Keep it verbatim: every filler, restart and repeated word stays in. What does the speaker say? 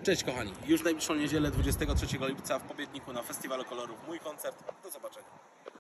Cześć kochani, już w najbliższą niedzielę dwudziestego trzeciego lipca w Pobiedniku na Festiwalu Kolorów mój koncert. Do zobaczenia.